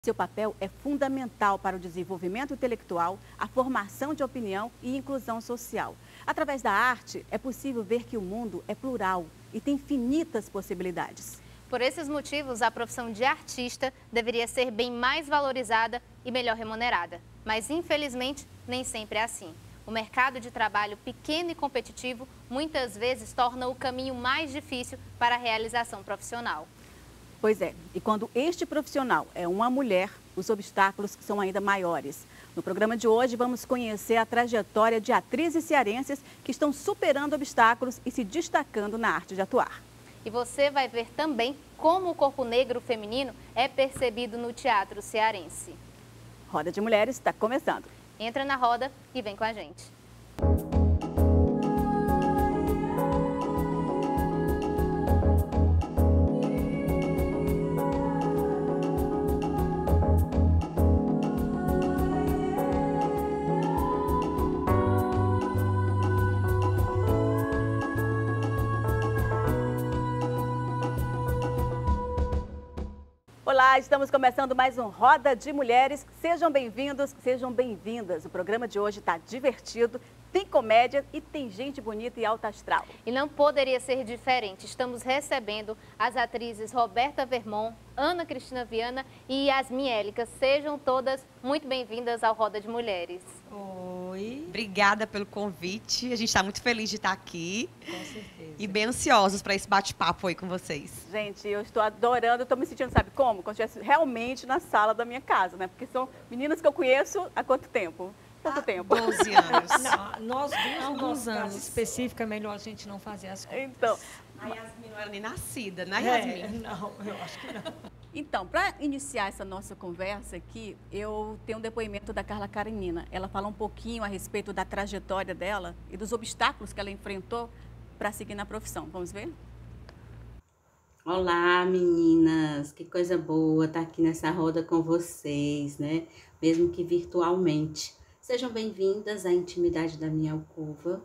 Seu papel é fundamental para o desenvolvimento intelectual, a formação de opinião e inclusão social. Através da arte, é possível ver que o mundo é plural e tem infinitas possibilidades. Por esses motivos, a profissão de artista deveria ser bem mais valorizada e melhor remunerada. Mas, infelizmente, nem sempre é assim. O mercado de trabalho pequeno e competitivo muitas vezes torna o caminho mais difícil para a realização profissional. Pois é, e quando este profissional é uma mulher, os obstáculos são ainda maiores. No programa de hoje, vamos conhecer a trajetória de atrizes cearenses que estão superando obstáculos e se destacando na arte de atuar. E você vai ver também como o corpo negro feminino é percebido no teatro cearense. Roda de Mulheres está começando. Entra na roda e vem com a gente. Olá, estamos começando mais um Roda de Mulheres. Sejam bem-vindos, sejam bem-vindas. O programa de hoje está divertido, tem comédia e tem gente bonita e alta astral. E não poderia ser diferente. Estamos recebendo as atrizes Roberta Vermont, Ana Cristina Viana e Yasmin Élica. Sejam todas muito bem-vindas ao Roda de Mulheres. Oi. Obrigada pelo convite. A gente está muito feliz de estar aqui. Com certeza. E bem ansiosos para esse bate-papo aí com vocês. Gente, eu estou adorando, estou me sentindo, sabe como? Como se eu estivesse realmente na sala da minha casa, né? Porque são meninas que eu conheço há quanto tempo? Quanto tempo? 12 anos. Não, nós duas, Alguns no nosso caso anos. específico, é melhor a gente não fazer as coisas. Então, A Yasmin não era nem nascida, né, Yasmin? Não, eu acho que não. Então, para iniciar essa nossa conversa aqui, eu tenho um depoimento da Carla Karenina. Ela fala um pouquinho a respeito da trajetória dela e dos obstáculos que ela enfrentou para seguir na profissão. Vamos ver? Olá, meninas! Que coisa boa estar aqui nessa roda com vocês, né? Mesmo que virtualmente. Sejam bem-vindas à intimidade da minha alcova.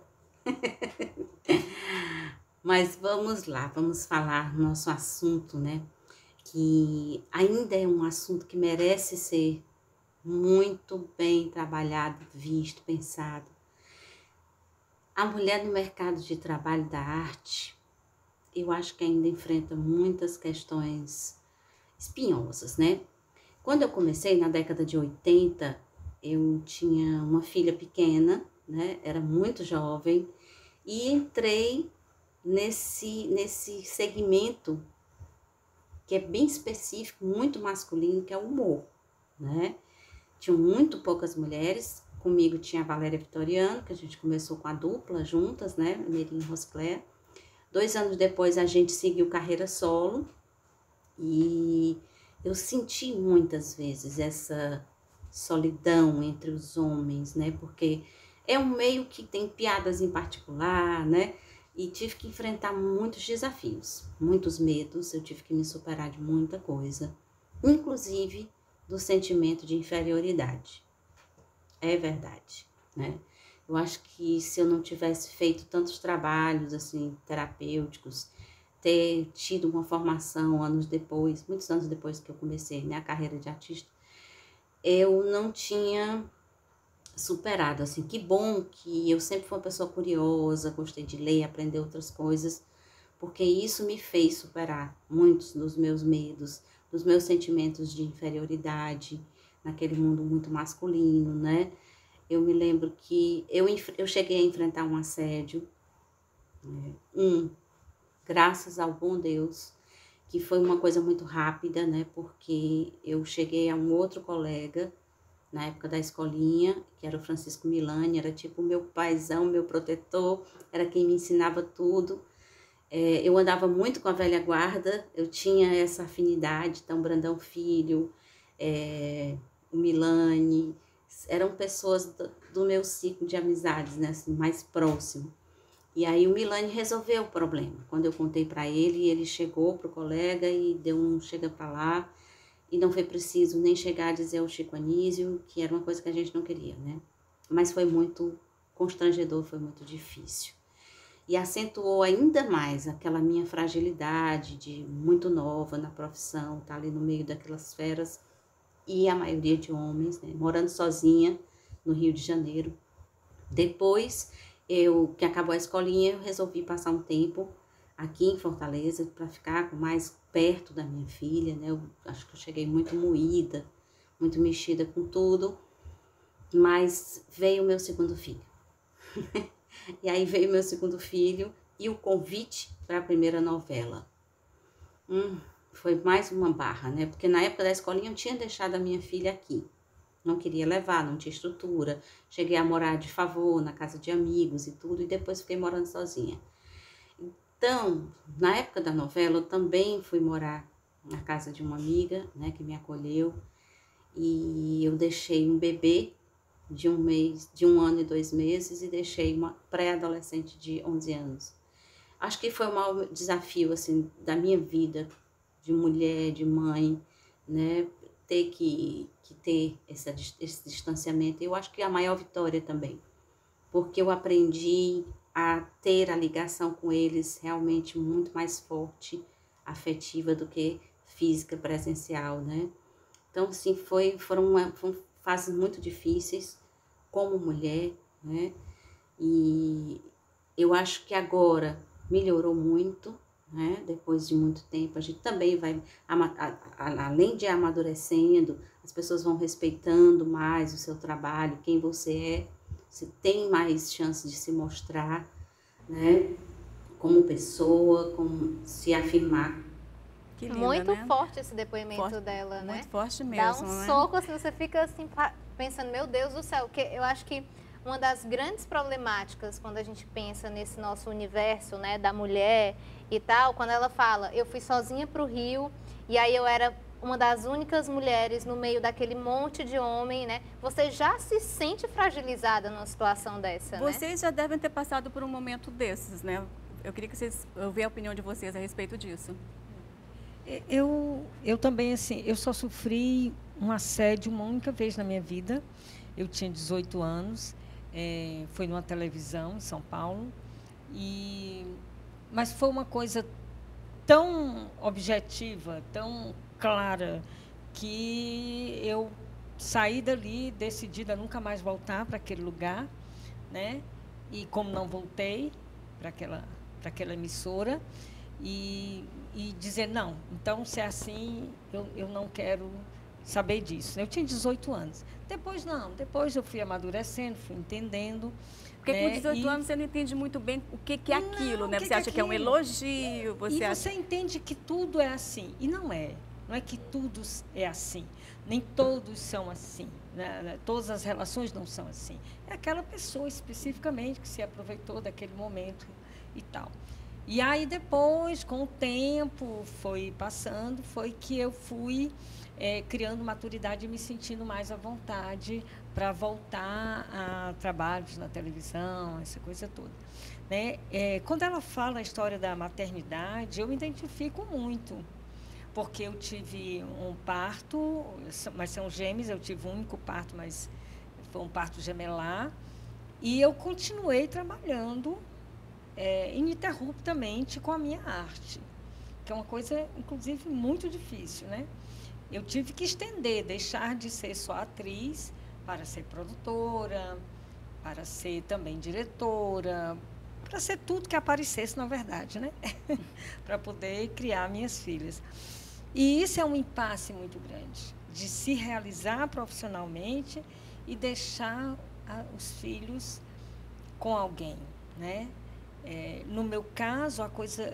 Mas vamos lá, vamos falar no nosso assunto, né? Que ainda é um assunto que merece ser muito bem trabalhado, visto, pensado. A mulher no mercado de trabalho da arte, eu acho que ainda enfrenta muitas questões espinhosas, né? Quando eu comecei, na década de 80, eu tinha uma filha pequena, né? Era muito jovem e entrei nesse segmento que é bem específico, muito masculino, que é o humor, né? Tinham muito poucas mulheres. Comigo tinha a Valéria Vitoriano, que a gente começou com a dupla juntas, né? Merim e Roscléa. 2 anos depois a gente seguiu carreira solo e eu senti muitas vezes essa solidão entre os homens, né? Porque é um meio que tem piadas em particular, né? E tive que enfrentar muitos desafios, muitos medos, eu tive que me superar de muita coisa, inclusive do sentimento de inferioridade. É verdade, né? Eu acho que se eu não tivesse feito tantos trabalhos, assim, terapêuticos, ter tido uma formação anos depois, muitos anos depois que eu comecei, né, a carreira de artista, eu não tinha superado, assim. Que bom que eu sempre fui uma pessoa curiosa, gostei de ler, aprender outras coisas, porque isso me fez superar muitos dos meus medos, dos meus sentimentos de inferioridade, naquele mundo muito masculino, né? Eu me lembro que eu cheguei a enfrentar um assédio, graças ao bom Deus, que foi uma coisa muito rápida, né? Porque eu cheguei a um outro colega, na época da escolinha, que era o Francisco Milani, era tipo meu paizão, meu protetor, era quem me ensinava tudo. Eu andava muito com a velha guarda, eu tinha essa afinidade, então Brandão Filho, o Milani, eram pessoas do meu ciclo de amizades, né, assim, mais próximo. E aí o Milani resolveu o problema. Quando eu contei para ele, ele chegou pro colega e deu um chega para lá, e não foi preciso nem chegar a dizer ao Chico Anísio, que era uma coisa que a gente não queria, né? Mas foi muito constrangedor, foi muito difícil. E acentuou ainda mais aquela minha fragilidade de muito nova na profissão, tá ali no meio daquelas feras e a maioria de homens, né? Morando sozinha no Rio de Janeiro. Depois que acabou a escolinha, eu resolvi passar um tempo aqui em Fortaleza para ficar mais perto da minha filha, né? Eu acho que eu cheguei muito moída, muito mexida com tudo, mas veio o meu segundo filho. E aí veio meu segundo filho e o convite para a primeira novela. Foi mais uma barra, né? Porque na época da escolinha eu tinha deixado a minha filha aqui. Não queria levar, não tinha estrutura. Cheguei a morar de favor na casa de amigos e tudo, e depois fiquei morando sozinha. Então, na época da novela, eu também fui morar na casa de uma amiga, né, que me acolheu. E eu deixei um bebê de 1 ano e 2 meses e deixei uma pré-adolescente de 11 anos. Acho que foi o maior desafio, assim, da minha vida, de mulher, de mãe, né, ter que ter esse distanciamento. Eu acho que a maior vitória também, porque eu aprendi a ter a ligação com eles realmente muito mais forte, afetiva do que física, presencial, né? Então, assim, foram fases muito difíceis como mulher, né? E eu acho que agora melhorou muito, né? Depois de muito tempo, a gente também vai, além de ir amadurecendo, as pessoas vão respeitando mais o seu trabalho, quem você tem mais chance de se mostrar, né? Como pessoa, como se afirmar. Que linda, muito né? forte esse depoimento dela, né? Muito forte mesmo, Dá um né? soco, assim, você fica assim, pensando, meu Deus do céu, que eu acho que uma das grandes problemáticas quando a gente pensa nesse nosso universo, né, da mulher e tal, quando ela fala, eu fui sozinha para o Rio e aí eu era uma das únicas mulheres no meio daquele monte de homem, né? Você já se sente fragilizada numa situação dessa, né? Vocês já devem ter passado por um momento desses, né? Eu queria que vocês ouvissem a opinião de vocês a respeito disso. Eu também, assim, eu só sofri um assédio uma única vez na minha vida. Eu tinha 18 anos, foi numa televisão em São Paulo, mas foi uma coisa tão objetiva, tão clara, que eu saí dali decidida a nunca mais voltar para aquele lugar, né? E como não voltei para aquela emissora, e dizer, não, então, se é assim, eu não quero saber disso. Eu tinha 18 anos. Depois eu fui amadurecendo, fui entendendo. Porque com 18 anos você não entende muito bem o que é aquilo, né? Você acha que é um elogio, você entende que tudo é assim, e não é. Não é que tudo é assim, nem todos são assim, né? Todas as relações não são assim. É aquela pessoa especificamente que se aproveitou daquele momento e tal. E aí depois, com o tempo, foi passando, foi que eu fui criando maturidade e me sentindo mais à vontade para voltar a trabalhos na televisão, essa coisa toda, né? Quando ela fala a história da maternidade, eu me identifico muito, porque eu tive um parto, mas são gêmeos, eu tive um único parto, mas foi um parto gemelar, e eu continuei trabalhando ininterruptamente com a minha arte, que é uma coisa, inclusive, muito difícil, né? Eu tive que deixar de ser só atriz para ser produtora, para ser também diretora, para ser tudo que aparecesse, na verdade, né? Para poder criar minhas filhas. E isso é um impasse muito grande, de se realizar profissionalmente e deixar os filhos com alguém, né? No meu caso, a coisa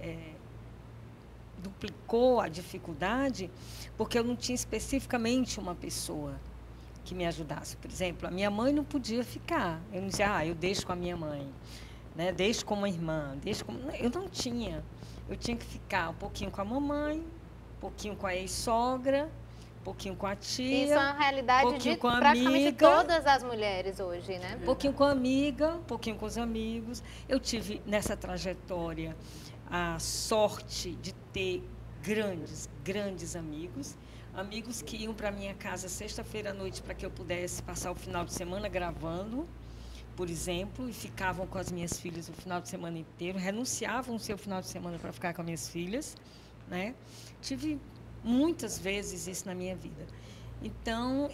duplicou a dificuldade, porque eu não tinha especificamente uma pessoa que me ajudasse. Por exemplo, a minha mãe não podia ficar. Eu não dizia, eu deixo com a minha mãe, né? Deixo com uma irmã, eu não tinha. Eu tinha que ficar um pouquinho com a mamãe, um pouquinho com a ex-sogra, um pouquinho com a tia. Isso é uma realidade de praticamente todas as mulheres hoje, né? Um pouquinho com a amiga, um pouquinho com os amigos. Eu tive, nessa trajetória, a sorte de ter grandes amigos. Amigos que iam para a minha casa sexta-feira à noite para que eu pudesse passar o final de semana gravando, por exemplo, e ficavam com as minhas filhas o final de semana inteiro, renunciavam o seu final de semana para ficar com as minhas filhas, né? Tive muitas vezes isso na minha vida. Então,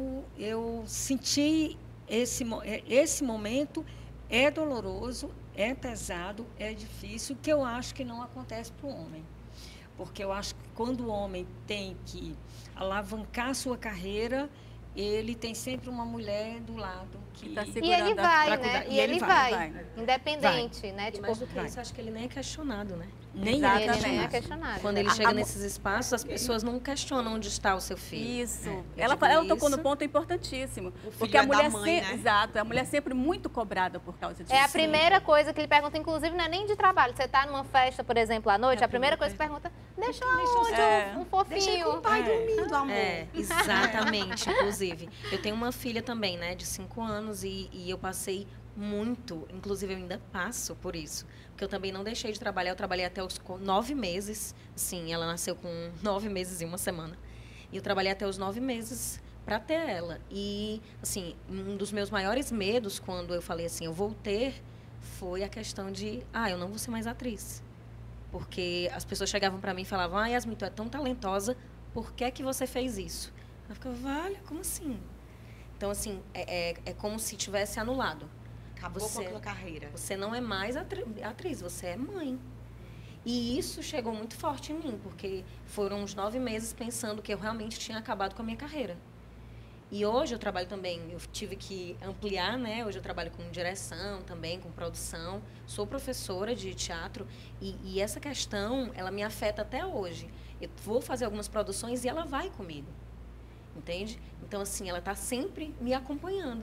eu senti esse momento é doloroso, é pesado, é difícil, que eu acho que não acontece para o homem. Porque eu acho que quando o homem tem que alavancar a sua carreira, ele tem sempre uma mulher do lado que tá E segurando ele vai, pra né? cuidar. E ele vai, vai. independente, né? E Tipo, mais do que vai. isso, acho que ele nem é questionado, né? nem Exatamente. ele nem é questionado. questionado. Quando ele A- chega a- nesses espaços, as pessoas não questionam onde está o seu filho. Isso. Eu Ela digo tocou no isso. ponto importantíssimo. filho Porque a é da mulher mãe, sempre. né? Exato, a mulher sempre muito cobrada por causa disso. É a primeira coisa que ele pergunta, inclusive, não é nem de trabalho. Você tá numa festa, por exemplo, à noite, a primeira coisa que pergunta, deixa onde É. um fofinho. Pai dormindo, amor. É, exatamente. Inclusive, eu tenho uma filha também, né, de 5 anos, e eu passei muito, inclusive eu ainda passo por isso, porque eu também não deixei de trabalhar, eu trabalhei até os 9 meses, sim, ela nasceu com 9 meses e 1 semana, e eu trabalhei até os 9 meses para ter ela, e, assim, um dos meus maiores medos, quando eu falei assim, eu vou ter, foi a questão de, eu não vou ser mais atriz, porque as pessoas chegavam para mim e falavam, Yasmin, tu é tão talentosa, por que que você fez isso? Eu ficava, olha, como assim? Então, assim, é como se tivesse anulado. Acabou com a tua carreira. Você não é mais atriz, você é mãe. E isso chegou muito forte em mim, porque foram uns 9 meses pensando que eu realmente tinha acabado com a minha carreira. E hoje eu trabalho também, eu tive que ampliar, né? Hoje eu trabalho com direção também, com produção. Sou professora de teatro e essa questão, ela me afeta até hoje. Eu vou fazer algumas produções e ela vai comigo. Entende? Então, assim, ela está sempre me acompanhando.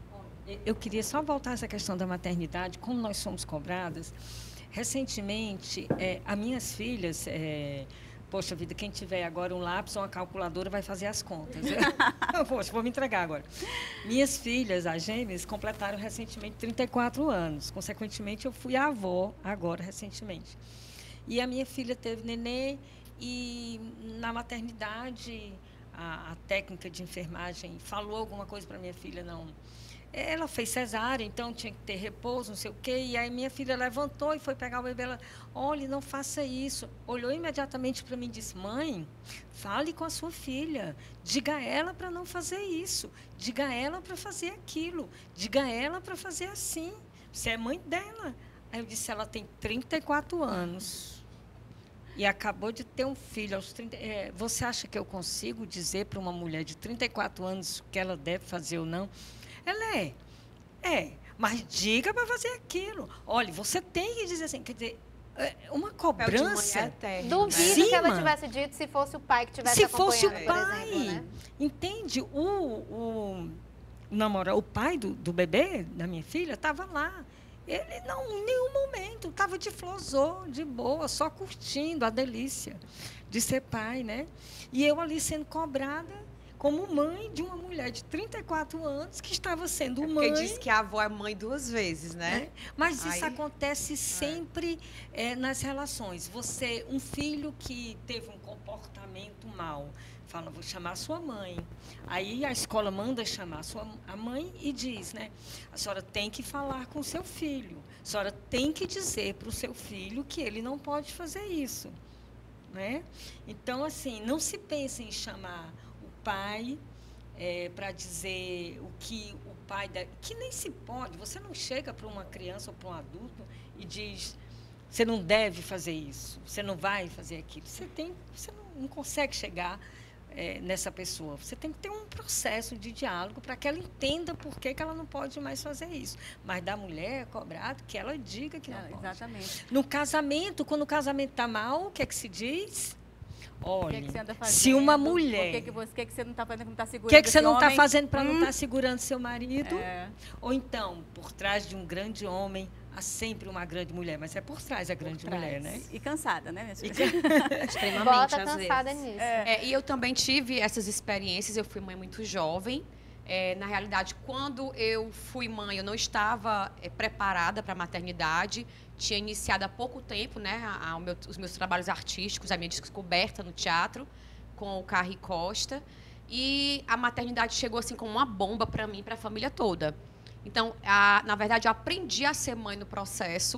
Eu queria só voltar a essa questão da maternidade, como nós somos cobradas. Recentemente, as minhas filhas, poxa vida, quem tiver agora um lápis ou uma calculadora vai fazer as contas. Poxa, vou me entregar agora. Minhas filhas, as gêmeas, completaram recentemente 34 anos. Consequentemente, eu fui avó agora, recentemente. E a minha filha teve neném e na maternidade, a técnica de enfermagem falou alguma coisa para minha filha, não. Ela fez cesárea, então tinha que ter repouso, não sei o quê. E aí minha filha levantou e foi pegar o bebê. Ela, olha, não faça isso. Olhou imediatamente para mim e disse, mãe, fale com a sua filha. Diga a ela para não fazer isso. Diga a ela para fazer aquilo. Diga a ela para fazer assim. Você é mãe dela. Aí eu disse, ela tem 34 anos. E acabou de ter um filho aos 30. Você acha que eu consigo dizer para uma mulher de 34 anos o que ela deve fazer ou não? Ela mas diga para fazer aquilo. Olha, você tem que dizer assim, quer dizer, uma cobrança. Duvido que ela tivesse dito se fosse o pai que tivesse acompanhando, se fosse o por pai, exemplo, né? entende? O namorado, o pai do bebê, da minha filha, estava lá. Ele não, em nenhum momento, estava de flosor, de boa, só curtindo a delícia de ser pai, né? E eu ali sendo cobrada como mãe de uma mulher de 34 anos que estava sendo mãe. Porque diz que a avó é mãe 2 vezes, né? Mas isso acontece sempre nas relações. Um filho que teve um comportamento mau, fala, vou chamar a sua mãe. Aí a escola manda chamar a mãe e diz, né? A senhora tem que falar com o seu filho. A senhora tem que dizer para o seu filho que ele não pode fazer isso. Né? Então, assim, não se pensa em chamar pai para dizer o que o pai deve, que nem se pode. Você não chega para uma criança ou para um adulto e diz, você não deve fazer isso, você não vai fazer aquilo. Você não consegue chegar nessa pessoa. Você tem que ter um processo de diálogo para que ela entenda por que ela não pode mais fazer isso. Mas da mulher é cobrado que ela diga que não pode. Exatamente. No casamento, quando o casamento está mal, o que é que se diz? Olha, O que você anda fazendo? se uma mulher... O que você não está fazendo, não está segurando O que é que você esse não está homem? fazendo para não estar segurando seu marido? É. Ou então, por trás de um grande homem, há sempre uma grande mulher. Mas é por trás a grande mulher, né? E cansada, né, minha filha? Extremamente, Bota às cansada vezes. nisso. E eu também tive essas experiências, eu fui mãe muito jovem. Na realidade, quando eu fui mãe, eu não estava preparada para a maternidade. Tinha iniciado há pouco tempo, né, os meus trabalhos artísticos, a minha descoberta no teatro, com o Carri Costa. E a maternidade chegou assim como uma bomba para mim e para a família toda. Então, na verdade, eu aprendi a ser mãe no processo.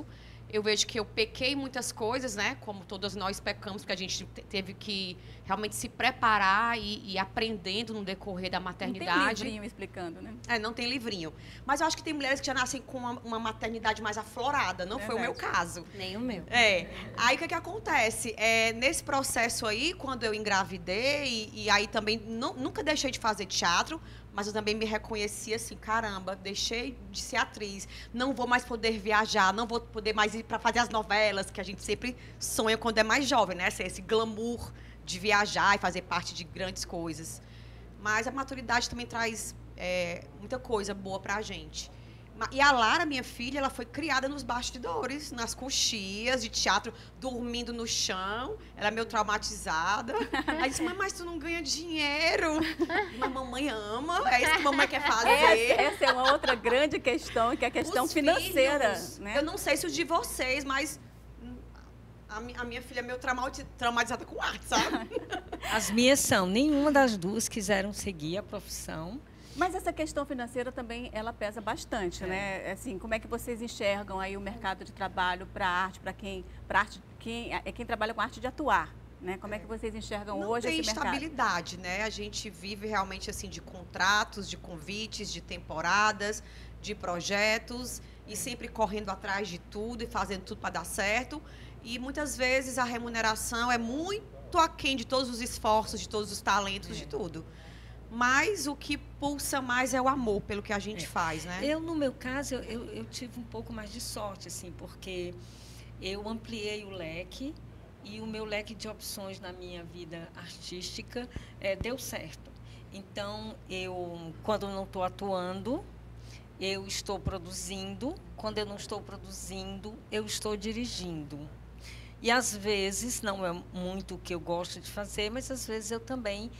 Eu vejo que eu pequei muitas coisas, né? Como todas nós pecamos, porque a gente teve que realmente se preparar e aprendendo no decorrer da maternidade. Não tem livrinho explicando, né? Não tem livrinho. Mas eu acho que tem mulheres que já nascem com uma maternidade mais aflorada. Não foi o meu caso. Nem o meu. Aí o que acontece? Nesse processo aí, quando eu engravidei, e aí também nunca deixei de fazer teatro, mas eu também me reconheci assim, caramba, deixei de ser atriz, não vou mais poder viajar, não vou poder mais ir para fazer as novelas, que a gente sempre sonha quando é mais jovem, né? Esse glamour de viajar e fazer parte de grandes coisas. Mas a maturidade também traz muita coisa boa pra gente. E a Lara, minha filha, ela foi criada nos bastidores, nas coxias de teatro, dormindo no chão. Ela é meio traumatizada. Aí disse, mas tu não ganha dinheiro. Mas mamãe ama, é isso que a mamãe quer fazer. Essa é uma outra grande questão, que é a questão financeira. Filhos, né? Eu não sei se os de vocês, mas a minha filha é meio traumatizada com arte, sabe? As minhas são. Nenhuma das duas quiseram seguir a profissão. Mas essa questão financeira também, ela pesa bastante, né? Assim, como é que vocês enxergam aí o mercado de trabalho para arte, quem trabalha com arte de atuar, né? Como é que vocês enxergam hoje esse mercado? Não tem estabilidade, né? A gente vive realmente assim de contratos, de convites, de temporadas, de projetos e sempre correndo atrás de tudo e fazendo tudo para dar certo. E muitas vezes a remuneração é muito aquém de todos os esforços, de todos os talentos, de tudo. Mas o que pulsa mais é o amor pelo que a gente faz, né? No meu caso, eu tive um pouco mais de sorte, assim, porque eu ampliei o leque e o meu leque de opções na minha vida artística deu certo. Então, quando eu não estou atuando, eu estou produzindo. Quando eu não estou produzindo, eu estou dirigindo. E, às vezes, não é muito o que eu gosto de fazer, mas, às vezes, eu também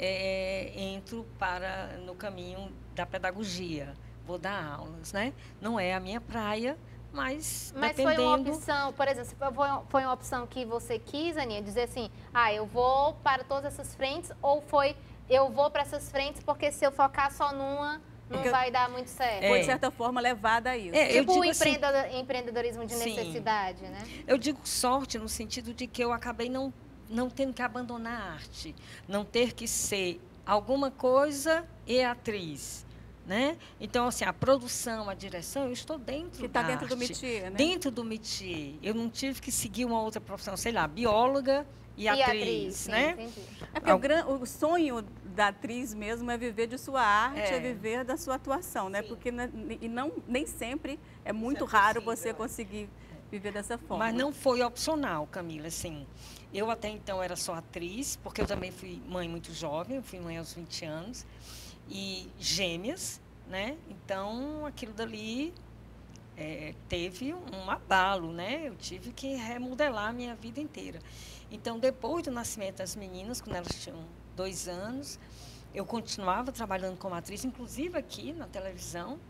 entro no caminho da pedagogia. Vou dar aulas, né? Não é a minha praia, mas dependendo... foi uma opção, por exemplo, foi uma opção que você quis, Aninha, dizer assim, eu vou para todas essas frentes, ou foi, eu vou para essas frentes porque se eu focar só numa, não vai dar muito certo? Foi, de certa forma, levada a isso. Tipo o empreendedorismo de necessidade, né? Eu digo sorte no sentido de que eu acabei não tendo que abandonar a arte, não ter que ser alguma coisa e atriz, né? Então, assim, a produção, a direção, eu estou dentro da arte. dentro do métier, né? Dentro do métier. Eu não tive que seguir uma outra profissão, sei lá, bióloga e atriz, sim, né? Entendi. Porque o sonho da atriz mesmo é viver de sua arte, é viver da sua atuação, né? Porque nem sempre, é muito raro você conseguir viver dessa forma. Mas não foi opcional, Camila, assim. Eu até então era só atriz, porque eu também fui mãe muito jovem, eu fui mãe aos 20 anos, e gêmeas, né? Então, aquilo dali teve um abalo, né? Eu tive que remodelar a minha vida inteira. Então, depois do nascimento das meninas, quando elas tinham 2 anos, eu continuava trabalhando como atriz, inclusive aqui na televisão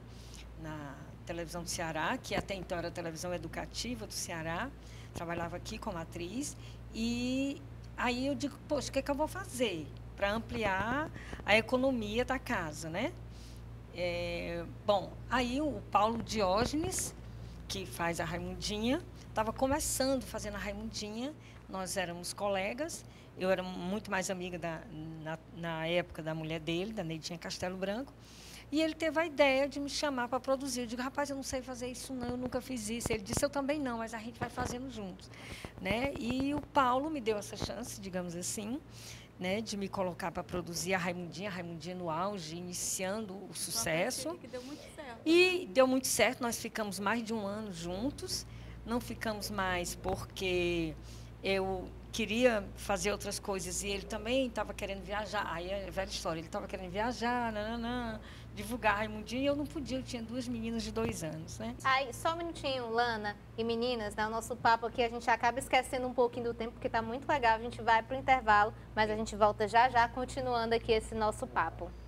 do Ceará, que até então era a televisão educativa do Ceará, trabalhava aqui como atriz. E aí eu digo, poxa, o que é que eu vou fazer para ampliar a economia da casa, né? Bom, aí o Paulo Diógenes, que faz a Raimundinha, estava começando fazendo a Raimundinha, nós éramos colegas, eu era muito mais amiga na época da mulher dele, da Neidinha Castelo Branco, e ele teve a ideia de me chamar para produzir. Eu digo, rapaz, eu não sei fazer isso não, eu nunca fiz isso. Ele disse, eu também não, mas a gente vai fazendo juntos, né? E o Paulo me deu essa chance, digamos assim, né, de me colocar para produzir a Raimundinha no auge, iniciando o sucesso. Que deu muito certo. E deu muito certo, nós ficamos mais de 1 ano juntos, não ficamos mais porque eu queria fazer outras coisas e ele também estava querendo viajar. Aí é a velha história, ele estava querendo viajar, divulgar Raimundinha, e eu não podia, eu tinha 2 meninas de 2 anos, né? Aí, só um minutinho, Lana e meninas, né, o nosso papo aqui, a gente acaba esquecendo um pouquinho do tempo, porque está muito legal, a gente vai para o intervalo, mas a gente volta já já, continuando aqui esse nosso papo.